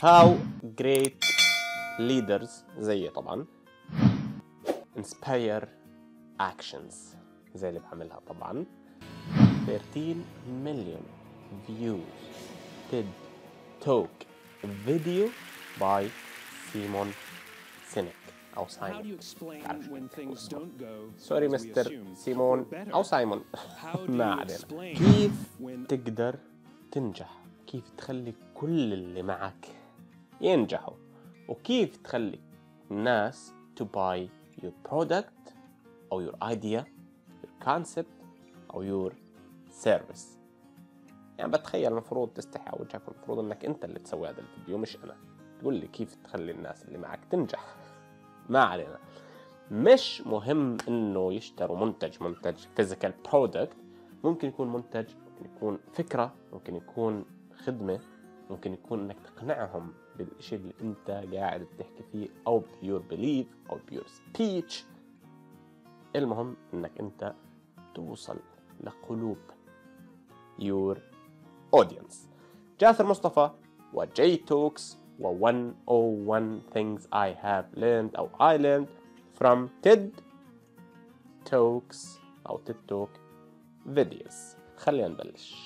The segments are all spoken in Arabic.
how great leaders زي طبعا inspire actions زي اللي بعملها طبعا. 13 million views TED Talk video by Simon Sinek أو سايمون. سوري مستر سيمون أو سايمون ما علينا. كيف تقدر تنجح؟ كيف تخلي كل اللي معك ينجحوا؟ وكيف تخلي الناس to buy your product أو your idea, your concept أو your service؟ يعني بتخيل المفروض تستحي على وجهك، المفروض انك انت اللي تسوي هذا الفيديو مش انا. تقول لي كيف تخلي الناس اللي معك تنجح. ما علينا. مش مهم انه يشتروا منتج physical product. ممكن يكون منتج، ممكن يكون فكرة، ممكن يكون خدمة، ممكن يكون انك تقنعهم بالشيء اللي انت قاعد تحكي فيه او بيور بليف او بيور سبيتش. المهم انك انت توصل لقلوب your audience. جاسر مصطفى وجي توكس و101 things I have learned أو I learned from TED Talks أو TED Talk videos. خلينا نبلش.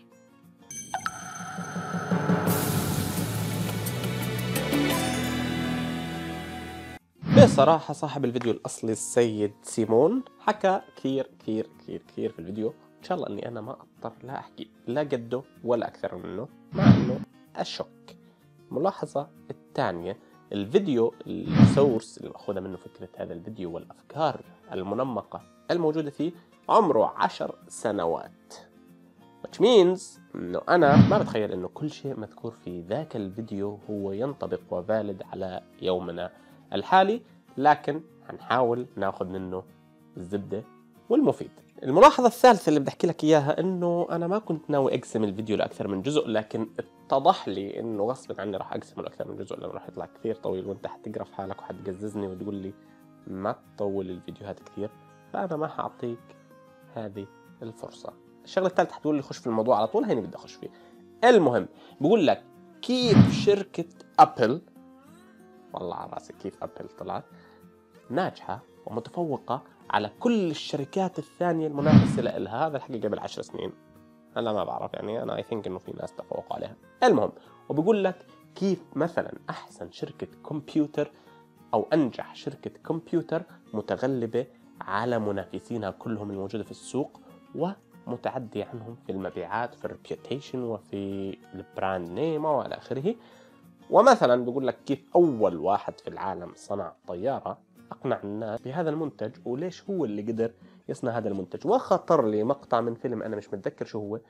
بصراحة صاحب الفيديو الأصلي السيد سيمون حكى كثير في الفيديو. إن شاء الله أني أنا ما أضطر لا أحكي لا قده ولا أكثر منه، مع أنه أشك. ملاحظة الثانية، الفيديو السورس اللي مأخوذة منه فكرة هذا الفيديو والأفكار المنمقة الموجودة فيه عمره 10 سنوات. which means أنه أنا ما بتخيل أنه كل شيء مذكور في ذاك الفيديو هو ينطبق وفالد على يومنا الحالي، لكن هنحاول ناخذ منه الزبدة والمفيد. الملاحظة الثالثة اللي بدي أحكي لك إياها إنه أنا ما كنت ناوي أقسم الفيديو لأكثر من جزء، لكن اتضح لي إنه غصب عني راح أقسمه لأكثر من جزء لأنه راح يطلع كثير طويل، وأنت حتقرف في حالك وحتقززني وتقول لي ما تطول الفيديوهات كثير، فأنا ما حأعطيك هذه الفرصة. الشغلة الثالثة حتقول لي خش في الموضوع على طول، هيني بدي أخش فيه. المهم بقول لك كيف شركة أبل، والله على راسي كيف أبل طلعت ناجحة ومتفوقة على كل الشركات الثانية المنافسة لها. هذا الحقيقة قبل 10 سنين، أنا ما بعرف، يعني أنا I think إنه في ناس تفوقوا عليها. المهم، وبقول لك كيف مثلا أحسن شركة كمبيوتر أو أنجح شركة كمبيوتر متغلبة على منافسينها كلهم الموجودة في السوق ومتعدية عنهم في المبيعات، في الريبيوتيشن وفي البراند نيم وإلى آخره. ومثلا بقول لك كيف أول واحد في العالم صنع طيارة أقنع الناس بهذا المنتج وليش هو اللي قدر يصنع هذا المنتج. وخطر لي مقطع من فيلم أنا مش متذكر شو هو،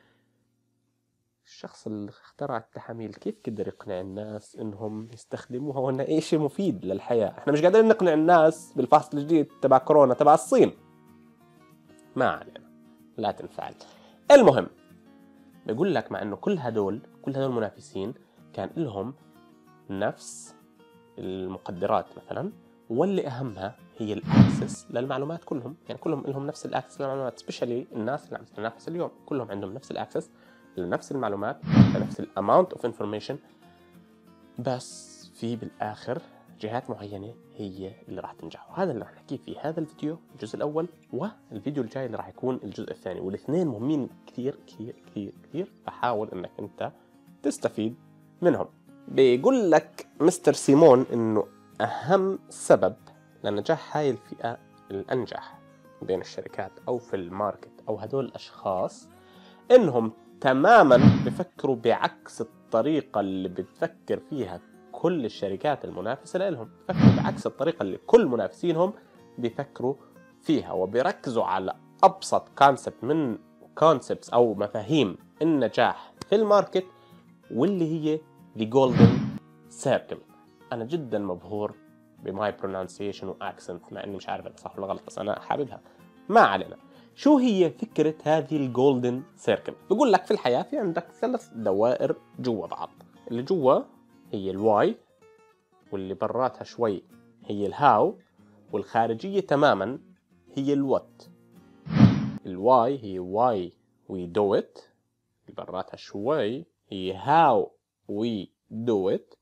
الشخص اللي اخترع التحاميل كيف قدر يقنع الناس إنهم يستخدموها وإنها أي شيء مفيد للحياة. إحنا مش قادرين نقنع الناس بالفحص الجديد تبع كورونا تبع الصين. ما علينا، لا تنفعل. المهم بقول لك مع إنه كل هدول منافسين كان لهم نفس المقدرات مثلا، واللي أهمها هي الأكسس للمعلومات كلهم. يعني كلهم لهم نفس الأكسس للمعلومات، سبيشالي الناس اللي عم تتنافس اليوم كلهم عندهم نفس الأكسس لنفس المعلومات، لنفس الأماونت أوف إنفورميشن، بس في بالآخر جهات معينة هي اللي راح تنجح. وهذا اللي راح نحكيه في هذا الفيديو الجزء الأول، والفيديو الجاي اللي راح يكون الجزء الثاني، والاثنين مهمين كثير. بحاول إنك أنت تستفيد منهم. بيقول لك مستر سيمون إنه أهم سبب لنجاح هاي الفئة الأنجح بين الشركات أو في الماركت أو هدول الأشخاص إنهم تماماً بفكروا بعكس الطريقة اللي بتفكر فيها كل الشركات المنافسة لهم. بفكروا بعكس الطريقة اللي كل منافسينهم بيفكروا فيها، وبيركزوا على أبسط كونسبت من كونسبتس أو مفاهيم النجاح في الماركت، واللي هي The Golden Circle. أنا جدا مبهور بماي pronunciation وأكسنت، مع إني مش عارف إذا صح ولا غلط، بس أنا حاببها. ما علينا. شو هي فكرة هذه الجولدن سيركل؟ بقول لك في الحياة في عندك 3 دوائر جوا بعض. اللي جوا هي الواي، واللي براتها شوي هي الهاو، والخارجية تماما هي الوات. الواي هي why we do it، اللي براتها شوي هي how we do it،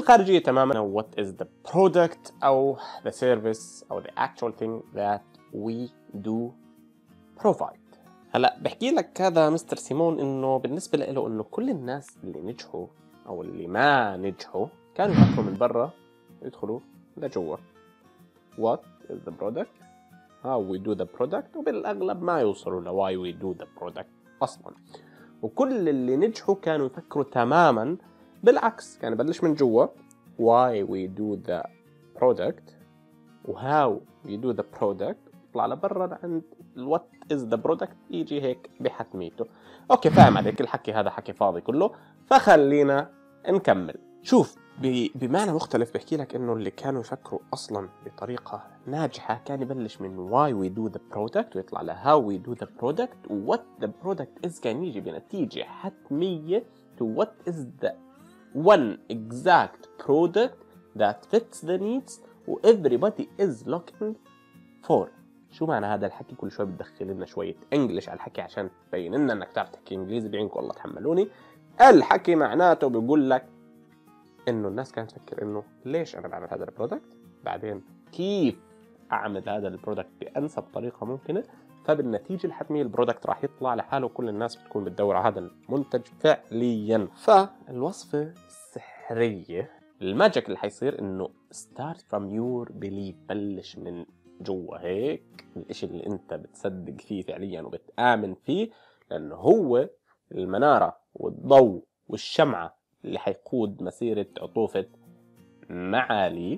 والخارجية تماما what is the product أو the service أو the actual thing that we do provide. هلا بحكي لك هذا مستر سيمون إنه بالنسبة له إنه كل الناس اللي نجحوا أو اللي ما نجحوا كانوا يفكروا من برا يدخلوا لجوا what is the product how we do the product، وبالأغلب ما يوصلوا ل why we do the product أصلا. وكل اللي نجحوا كانوا يفكروا تماما بالعكس، كان يبلش من جوا why we do the product و how we do the product، يطلع لبرا عند what is the product يجي هيك بحتميته. اوكي فاهم عليك، الحكي هذا حكي فاضي كله، فخلينا نكمل. شوف بمعنى مختلف بحكي لك انه اللي كانوا يفكروا اصلا بطريقة ناجحة كان يبلش من why we do the product ويطلع ل how we do the product و what the product is، كان يجي بنتيجة حتمية to what is the one exact product that fits the needs و everybody is looking for. شو معنى هذا الحكي؟ كل شوي بتدخل لنا شوية انجلش على الحكي عشان تبين لنا انك تعرف تحكي انجليزي، بعينكم والله تحملوني. الحكي معناته بيقول لك انه الناس كانت تفكر انه ليش انا بعمل هذا البرودكت، بعدين كيف اعمل هذا البرودكت بانسب طريقة ممكنة، فبالنتيجة الحتمية البرودكت راح يطلع لحاله، كل الناس بتكون بتدور على هذا المنتج فعليا. فالوصفة السحرية الماجيك اللي حيصير انه start from your belief، بلش من جوا هيك الاشي اللي انت بتصدق فيه فعليا وبتآمن فيه، لانه هو المنارة والضوء والشمعة اللي حيقود مسيرة عطوفة معاليك،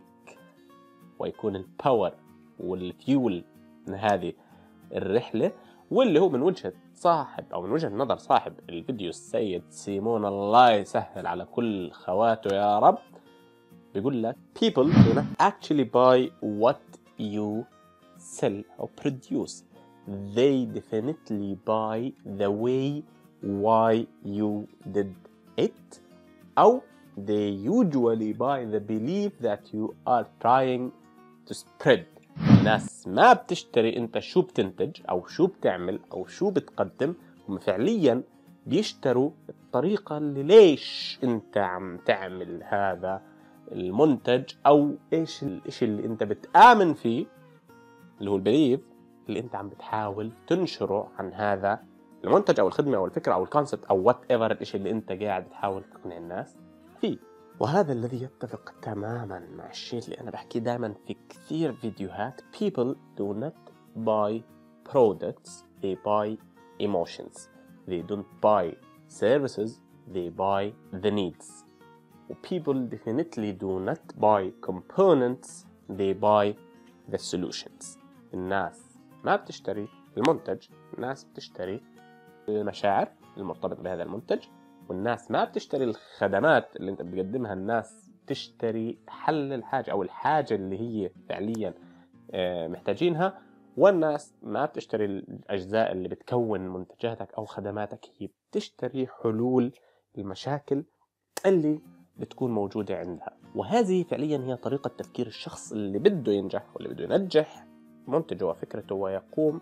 ويكون الباور والفيول من هذه الرحلة، واللي هو من وجهة صاحب أو من وجهة نظر صاحب الفيديو السيد سيمون، الله يسهل على كل خواته يا رب، بيقول لك people do not actually buy what you sell or produce, they definitely buy the way why you did it، أو they usually buy the belief that you are trying to spread. الناس ما بتشتري انت شو بتنتج او شو بتعمل او شو بتقدم، هم فعليا بيشتروا الطريقة اللي ليش انت عم تعمل هذا المنتج، او ايش الاشي اللي انت بتآمن فيه اللي هو البليف اللي انت عم بتحاول تنشره عن هذا المنتج او الخدمة او الفكرة او الكونسبت او وات ايفر الاشي اللي انت قاعد تحاول تقنع الناس فيه. وهذا الذي يتفق تماما مع الشيء اللي أنا بحكي دائما في كثير فيديوهات. people do not buy products, they buy emotions, they don't buy services, they buy the needs. people definitely do not buy components, they buy the solutions. الناس ما بتشتري المنتج، الناس بتشتري المشاعر المرتبطة بهذا المنتج، والناس ما بتشتري الخدمات اللي انت بتقدمها، الناس بتشتري حل الحاجة او الحاجة اللي هي فعليا محتاجينها، والناس ما بتشتري الأجزاء اللي بتكون منتجاتك أو خدماتك، هي بتشتري حلول المشاكل اللي بتكون موجودة عندها. وهذه فعليا هي طريقة تفكير الشخص اللي بده ينجح واللي بده ينجح منتجه وفكرته ويقوم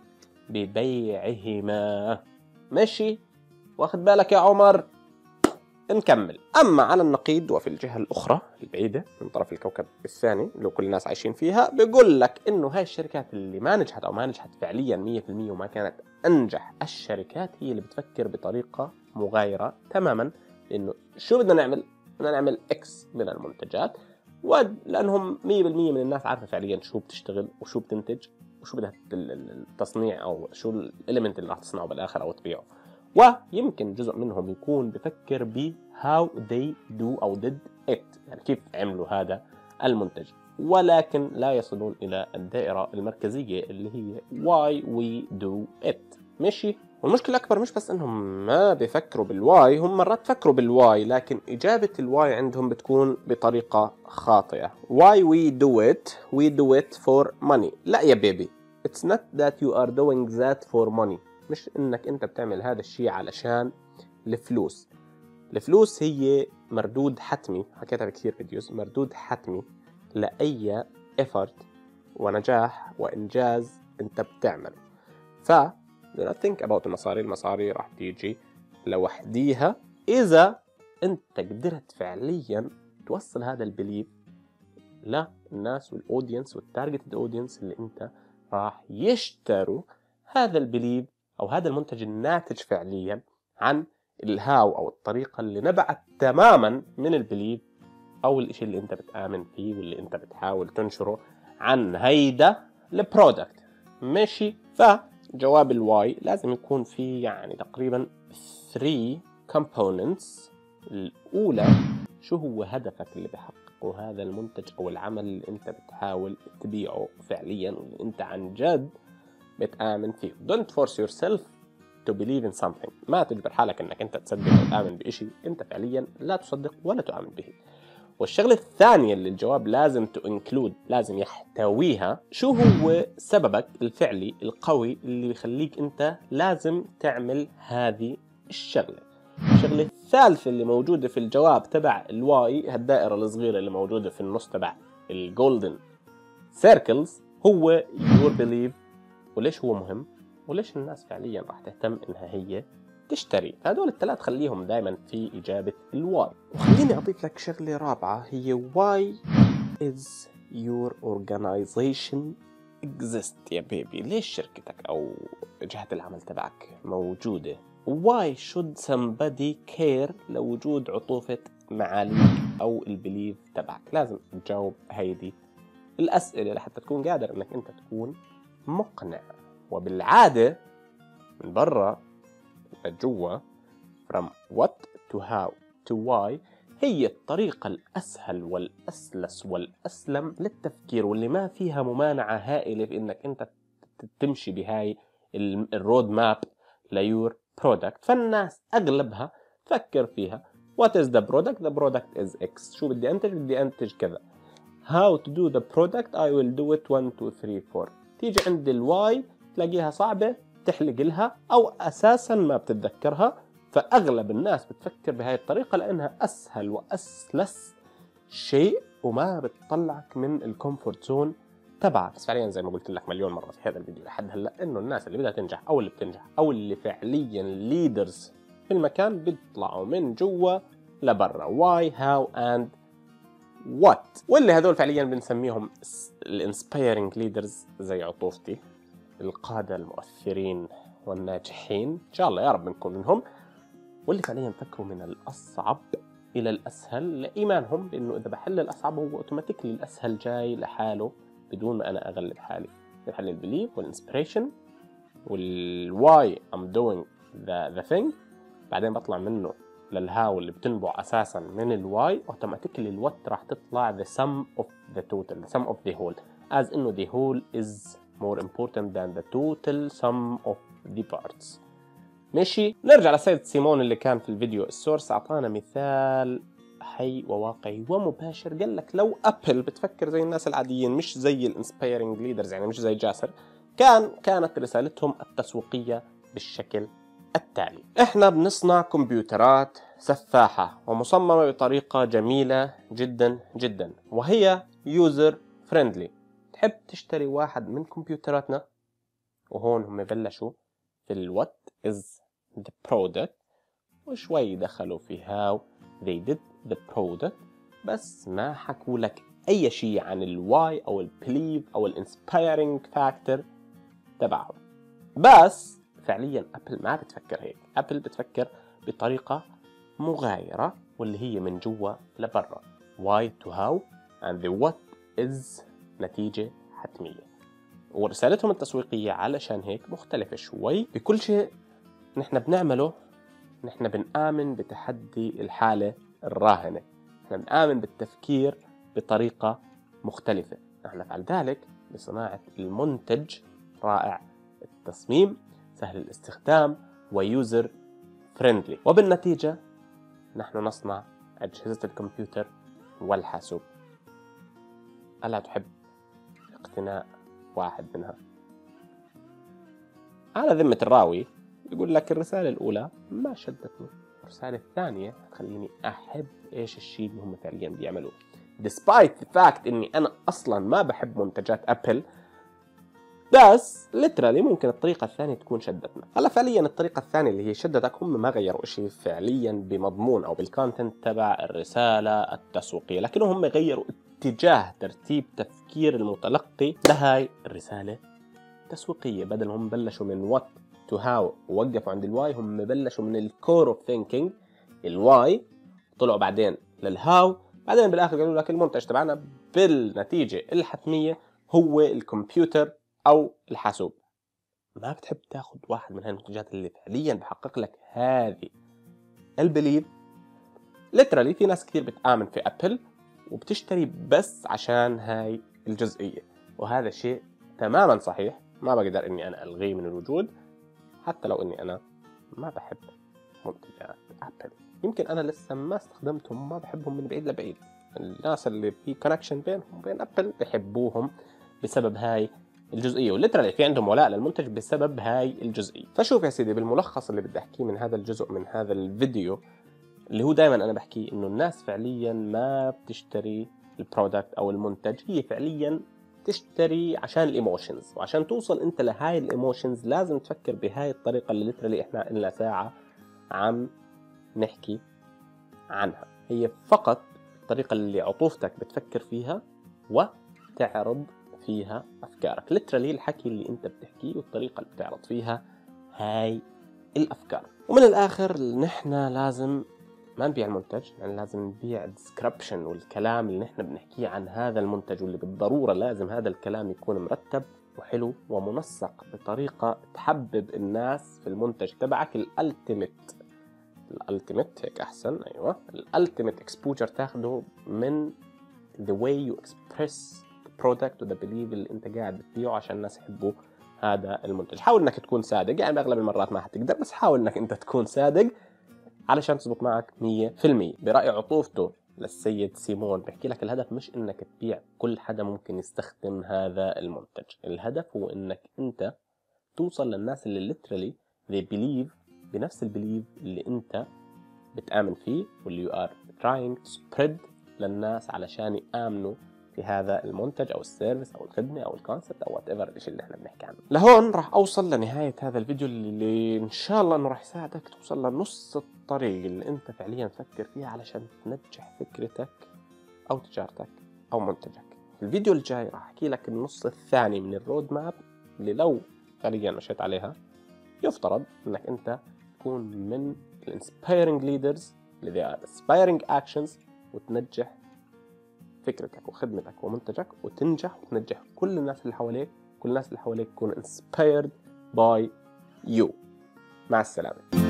ببيعهما. ماشي؟ واخد بالك يا عمر؟ نكمل. أما على النقيض وفي الجهة الأخرى البعيدة من طرف الكوكب الثاني اللي كل الناس عايشين فيها، بيقول لك إنه هاي الشركات اللي ما نجحت أو ما نجحت فعليا 100% وما كانت أنجح الشركات هي اللي بتفكر بطريقة مغايرة تماما، إنه شو بدنا نعمل؟ بدنا نعمل إكس من المنتجات، ولأنهم 100% من الناس عارفة فعليا شو بتشتغل وشو بتنتج وشو بدها التصنيع أو شو الإليمنت اللي راح تصنعه بالآخر أو تبيعه. ويمكن جزء منهم يكون بفكر ب how they do أو did it، يعني كيف عملوا هذا المنتج، ولكن لا يصلون إلى الدائرة المركزية اللي هي why we do it. ماشي؟ والمشكلة الأكبر مش بس إنهم ما بيفكروا بالواي، هم مرات بيفكروا بالواي لكن إجابة الواي عندهم بتكون بطريقة خاطئة. why we do it for money. لا يا بيبي، it's not that you are doing that for money. مش إنك أنت بتعمل هذا الشيء علشان الفلوس. الفلوس هي مردود حتمي، حكيتها بكثير فيديوز، مردود حتمي لأي effort ونجاح وإنجاز أنت بتعمله. do not think about المصاري راح تيجي لوحديها إذا أنت قدرت فعليا توصل هذا البليف للناس والأودينس والتارجت أودينس اللي أنت راح يشتروا هذا البليف أو هذا المنتج الناتج فعليا عن الهاو أو الطريقة اللي نبعت تماما من البليف أو الإشي اللي أنت بتآمن فيه واللي أنت بتحاول تنشره عن هيدا البرودكت. ماشي؟ فجواب الواي لازم يكون فيه يعني تقريبا 3 components. الأولى، شو هو هدفك اللي بحققه هذا المنتج أو العمل اللي أنت بتحاول تبيعه فعليا واللي أنت عن جد بتآمن فيه. Don't force yourself to believe in something. ما تجبر حالك أنك أنت تصدق أو تآمن بإشي أنت فعليا لا تصدق ولا تؤمن به. والشغلة الثانية اللي الجواب لازم to include، لازم يحتويها، شو هو سببك الفعلي القوي اللي بيخليك أنت لازم تعمل هذه الشغلة. الشغلة الثالثة اللي موجودة في الجواب تبع الواي، هالدائرة الصغيرة اللي موجودة في النص تبع الجولدن سيركلز، هو your belief. وليش هو مهم؟ وليش الناس فعليا راح تهتم انها هي تشتري؟ هدول الثلاث خليهم دائما في إجابة الواي. وخليني أضيف لك شغلة رابعة، هي why is your organization exist يا بيبي؟ ليش شركتك أو جهة العمل تبعك موجودة؟ why should somebody care لوجود عطوفة معاليك أو البليف تبعك؟ لازم تجاوب هيدي الأسئلة لحتى تكون قادر إنك أنت تكون مقنع. وبالعادة من برا لجوا from what to how to why هي الطريقة الأسهل والأسلس والأسلم للتفكير، واللي ما فيها ممانعة هائلة في إنك أنت تمشي بهاي الرود ماب ليور برودكت. فالناس أغلبها تفكر فيها what is the product؟ the product is X. شو بدي أنتج؟ بدي أنتج كذا. how to do the product؟ I will do it 1 2 3 4. تيجي عند الواي تلاقيها صعبة تحلق لها أو أساسا ما بتتذكرها. فأغلب الناس بتفكر بهاي الطريقة لأنها أسهل وأسلس شيء وما بتطلعك من الكومفورت زون تبعك. بس فعليا زي ما قلت لك مليون مرة في هذا الفيديو لحد هلا، إنه الناس اللي بدها تنجح أو اللي بتنجح أو اللي فعليا ليدرز في المكان بيطلعوا من جوا لبرا. why how and what. واللي هذول فعليا بنسميهم الانسبايرنج ليدرز زي عطوفتي، القادة المؤثرين والناجحين، إن شاء الله يا رب نكون منهم. واللي فعليا فكروا من الأصعب إلى الأسهل لإيمانهم بأنه إذا بحل الأصعب هو أوتوماتيكلي الأسهل جاي لحاله بدون ما أنا أغلب حالي. بحل البليف والإنسبريشن والواي I'm doing the thing، بعدين بطلع منه للهاو اللي بتنبع أساسا من الواي. أوتوماتيكلي الوات راح تطلع the sum of the total، the sum of the whole، as إنه the whole is more important than the total sum of the parts. ماشي؟ نرجع لسيد سيمون اللي كان في الفيديو السورس، أعطانا مثال حي وواقعي ومباشر. قال لك لو أبل بتفكر زي الناس العاديين مش زي الانسبايرنج ليدرز، يعني مش زي جاسر، كانت رسالتهم التسويقية بالشكل التالي: احنا بنصنع كمبيوترات سفاحة ومصممة بطريقة جميلة جدا جدا وهي يوزر فريندلي. تحب تشتري واحد من كمبيوتراتنا؟ وهون هم بلشوا في الوات is the product وشوي دخلوا في how they did the product، بس ما حكوا لك أي شيء عن الواي أو البليف أو الانسبايرنج فاكتور تبعهم. بس فعليا أبل ما بتفكر هيك. أبل بتفكر بطريقة مغايرة واللي هي من جوا لبرا. why to how and the what is نتيجة حتمية. ورسالتهم التسويقية علشان هيك مختلفة شوي. بكل شيء نحن بنعمله نحن بنآمن بتحدي الحالة الراهنة، نحن بنآمن بالتفكير بطريقة مختلفة. نحن نفعل ذلك بصناعة المنتج رائع التصميم سهل الاستخدام ويوزر فريندلي، وبالنتيجة نحن نصنع أجهزة الكمبيوتر والحاسوب. ألا تحب اقتناء واحد منها؟ على ذمة الراوي يقول لك الرسالة الأولى ما شدتني، الرسالة الثانية خليني أحب إيش الشيء اللي هم فعليا بيعملوه. despite the fact إني أنا أصلا ما بحب منتجات أبل، بس literally ممكن الطريقة الثانية تكون شدتنا. هلا فعليا الطريقة الثانية اللي هي شدتك هم ما غيروا شيء فعليا بمضمون أو بالكونتنت تبع الرسالة التسويقية، لكنهم غيروا اتجاه ترتيب تفكير المتلقي لهاي الرسالة التسويقية. بدل هم بلشوا من what to how ووقفوا عند الواي، هم بلشوا من الكور اوف ثينكينج الواي، طلعوا بعدين للهاو، بعدين بالاخر قالوا لك المنتج تبعنا بالنتيجة الحتمية هو الكمبيوتر او الحاسوب. ما بتحب تاخذ واحد من هالمنتجات اللي فعليا بحقق لك هذه البليف؟ ليترالي في ناس كثير بتآمن في ابل وبتشتري بس عشان هاي الجزئية، وهذا شيء تماما صحيح، ما بقدر اني انا الغيه من الوجود، حتى لو اني انا ما بحب منتجات ابل. يمكن انا لسه ما استخدمتهم، ما بحبهم من بعيد لبعيد. الناس اللي في كونكشن بينهم وبين ابل بحبوهم بسبب هاي الجزئيه، وليترالي في عندهم ولاء للمنتج بسبب هاي الجزئيه. فشوف يا سيدي، بالملخص اللي بدي احكيه من هذا الجزء من هذا الفيديو، اللي هو دائما انا بحكي انه الناس فعليا ما بتشتري البرودكت او المنتج، هي فعليا تشتري عشان الايموشنز، وعشان توصل انت لهاي الايموشنز لازم تفكر بهاي الطريقه اللي ليترالي احنا لنا ساعه عم نحكي عنها. هي فقط الطريقه اللي عطوفتك بتفكر فيها وتعرض فيها افكارك. ليترالي الحكي اللي انت بتحكيه والطريقه اللي بتعرض فيها هاي الافكار. ومن الاخر نحن لازم ما نبيع المنتج، يعني لازم نبيع الديسكربشن والكلام اللي نحن بنحكيه عن هذا المنتج، واللي بالضرورة لازم هذا الكلام يكون مرتب وحلو ومنسق بطريقة تحبب الناس في المنتج تبعك. الالتيميت هيك أحسن، أيوة، الالتيميت اكسبوجر تاخده من the way you express the product و the belief اللي انت قاعد بتبيعه عشان الناس يحبوا هذا المنتج. حاول انك تكون صادق، يعني باغلب المرات ما حتقدر، بس حاول انك انت تكون صادق علشان تزبط معك 100%. برأي عطوفته للسيد سيمون بحكي لك الهدف مش انك تبيع كل حدا ممكن يستخدم هذا المنتج، الهدف هو انك انت توصل للناس اللي literally they believe بنفس البليف اللي انت بتآمن فيه، واللي you are trying to spread للناس علشان يآمنوا في هذا المنتج او السيرفيس او الخدمه او الكونسبت او وات ايفر الشيء اللي احنا بنحكي عنه. لهون راح اوصل لنهايه هذا الفيديو اللي ان شاء الله انه راح يساعدك توصل لنص الطريق اللي انت فعليا تفكر فيها علشان تنجح فكرتك او تجارتك او منتجك. في الفيديو الجاي راح احكي لك النص الثاني من الرود ماب اللي لو فعليا مشيت عليها يفترض انك انت تكون من الانسبايرنج ليدرز اللي they are aspiring actions، وتنجح فكرتك وخدمتك ومنتجك وتنجح وتنجح كل الناس اللي حواليك، كل الناس اللي حواليك يكونوا inspired by you. مع السلامة.